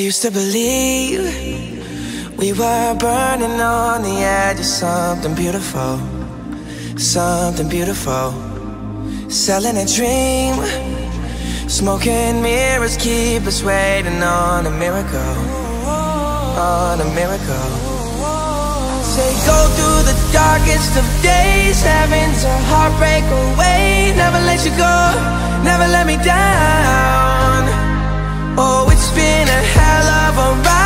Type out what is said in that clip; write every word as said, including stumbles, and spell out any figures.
used to believe we were burning on the edge of something beautiful, something beautiful. Selling a dream, smoking mirrors keep us waiting on a miracle, on a miracle. Say go through the darkest of days, heaven's a heartbreak away. Never let you go, never let me down. Oh, it's been a hell of a ride.